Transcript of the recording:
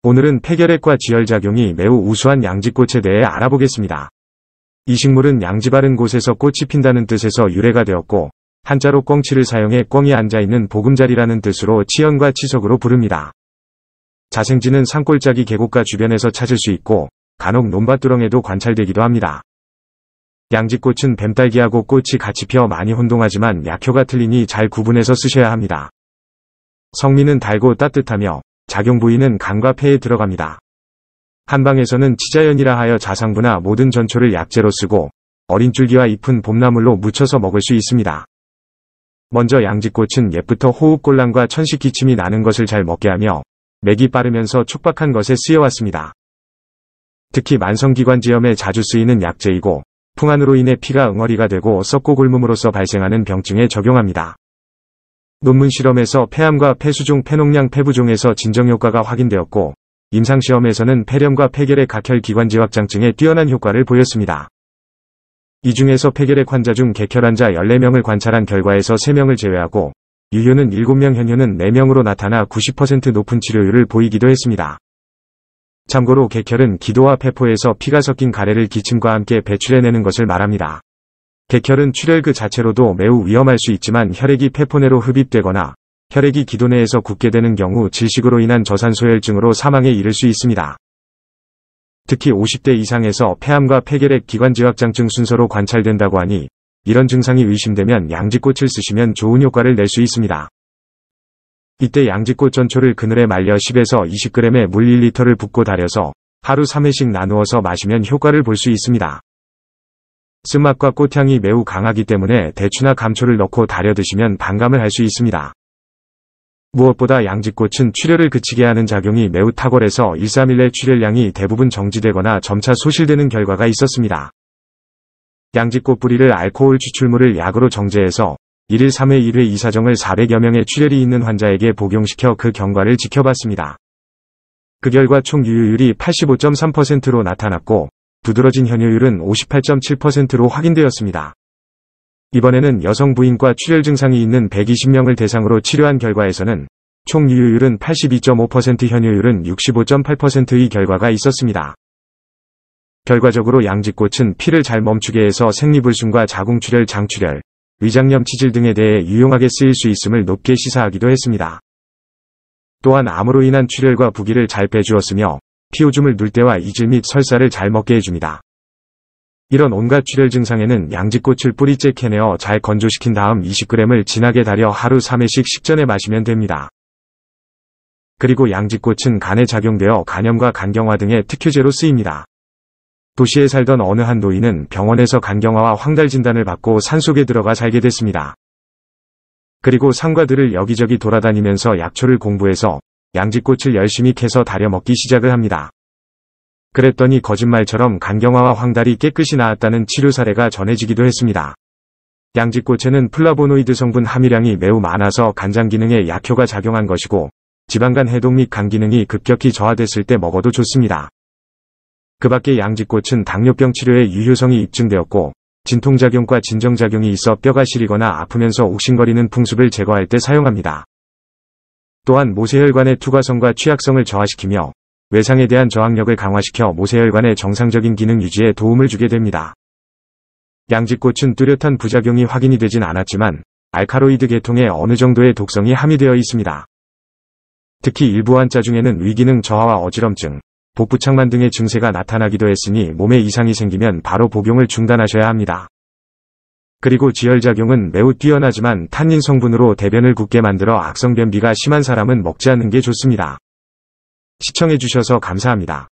오늘은 폐결핵과 지혈작용이 매우 우수한 양지꽃에 대해 알아보겠습니다. 이 식물은 양지 바른 곳에서 꽃이 핀다는 뜻에서 유래가 되었고, 한자로 꿩치를 사용해 꿩이 앉아있는 보금자리라는 뜻으로 치연과 치석으로 부릅니다. 자생지는 산골짜기 계곡가 주변에서 찾을 수 있고, 간혹 논밭두렁에도 관찰되기도 합니다. 양지꽃은 뱀딸기하고 꽃이 같이 피어 많이 혼동하지만 약효가 틀리니 잘 구분해서 쓰셔야 합니다. 성미는 달고 따뜻하며 작용 부위는 간과 폐에 들어갑니다. 한방에서는 치자연이라 하여 자상부나 모든 전초를 약재로 쓰고 어린 줄기와 잎은 봄나물로 무쳐서 먹을 수 있습니다. 먼저 양지꽃은 옛부터 호흡곤란과 천식 기침이 나는 것을 잘 먹게 하며 맥이 빠르면서 촉박한 것에 쓰여왔습니다. 특히 만성기관지염에 자주 쓰이는 약재이고 풍한으로 인해 피가 응어리가 되고 썩고 굶음으로써 발생하는 병증에 적용합니다. 논문 실험에서 폐암과 폐수종, 폐농량, 폐부종에서 진정효과가 확인되었고 임상시험에서는 폐렴과 폐결핵 각혈 기관지 확장증에 뛰어난 효과를 보였습니다. 이 중에서 폐결핵 환자 중 객혈 환자 14명을 관찰한 결과에서 3명을 제외하고 유효는 7명, 현효는 4명으로 나타나 90% 높은 치료율을 보이기도 했습니다. 참고로 객혈은 기도와 폐포에서 피가 섞인 가래를 기침과 함께 배출해내는 것을 말합니다. 객혈은 출혈 그 자체로도 매우 위험할 수 있지만 혈액이 폐포 내로 흡입되거나 혈액이 기도 내에서 굳게 되는 경우 질식으로 인한 저산소혈증으로 사망에 이를 수 있습니다. 특히 50대 이상에서 폐암과 폐결핵 기관지확장증 순서로 관찰된다고 하니 이런 증상이 의심되면 양지꽃을 쓰시면 좋은 효과를 낼 수 있습니다. 이때 양지꽃 전초를 그늘에 말려 10에서 20g의 물 1리터를 붓고 달여서 하루 3회씩 나누어서 마시면 효과를 볼 수 있습니다. 쓴맛과 꽃향이 매우 강하기 때문에 대추나 감초를 넣고 달여 드시면 반감을 할 수 있습니다. 무엇보다 양지꽃은 출혈을 그치게 하는 작용이 매우 탁월해서 1-3일 내 출혈량이 대부분 정지되거나 점차 소실되는 결과가 있었습니다. 양지꽃 뿌리를 알코올 추출물을 약으로 정제해서 1일 3회 1회 이사정을 400여 명의 출혈이 있는 환자에게 복용시켜 그 경과를 지켜봤습니다. 그 결과 총 유효율이 85.3%로 나타났고 두드러진 현효율은 58.7%로 확인되었습니다. 이번에는 여성 부인과 출혈 증상이 있는 120명을 대상으로 치료한 결과에서는 총 유효율은 82.5%, 현효율은 65.8%의 결과가 있었습니다. 결과적으로 양지꽃은 피를 잘 멈추게 해서 생리불순과 자궁출혈, 장출혈, 위장염, 치질 등에 대해 유용하게 쓰일 수 있음을 높게 시사하기도 했습니다. 또한 암으로 인한 출혈과 부기를 잘 빼주었으며 피오줌을 눌 때와 이질 및 설사를 잘 먹게 해줍니다. 이런 온갖 출혈 증상에는 양지꽃을 뿌리째 캐내어 잘 건조시킨 다음 20g을 진하게 달여 하루 3회씩 식전에 마시면 됩니다. 그리고 양지꽃은 간에 작용되어 간염과 간경화 등의 특효제로 쓰입니다. 도시에 살던 어느 한 노인은 병원에서 간경화와 황달 진단을 받고 산속에 들어가 살게 됐습니다. 그리고 상과들을 여기저기 돌아다니면서 약초를 공부해서 양지꽃을 열심히 캐서 달여 먹기 시작을 합니다. 그랬더니 거짓말처럼 간경화와 황달이 깨끗이 나았다는 치료 사례가 전해지기도 했습니다. 양지꽃에는 플라보노이드 성분 함유량이 매우 많아서 간장 기능에 약효가 작용한 것이고 지방간 해독 및 간 기능이 급격히 저하됐을 때 먹어도 좋습니다. 그 밖에 양지꽃은 당뇨병 치료에 유효성이 입증되었고 진통작용과 진정작용이 있어 뼈가 시리거나 아프면서 욱신거리는 풍습을 제거할 때 사용합니다. 또한 모세혈관의 투과성과 취약성을 저하시키며 외상에 대한 저항력을 강화시켜 모세혈관의 정상적인 기능 유지에 도움을 주게 됩니다. 양지꽃은 뚜렷한 부작용이 확인이 되진 않았지만 알카로이드 계통에 어느 정도의 독성이 함유되어 있습니다. 특히 일부 환자 중에는 위기능 저하와 어지럼증, 복부착만 등의 증세가 나타나기도 했으니 몸에 이상이 생기면 바로 복용을 중단하셔야 합니다. 그리고 지혈작용은 매우 뛰어나지만 탄닌 성분으로 대변을 붓게 만들어 악성 변비가 심한 사람은 먹지 않는 게 좋습니다. 시청해주셔서 감사합니다.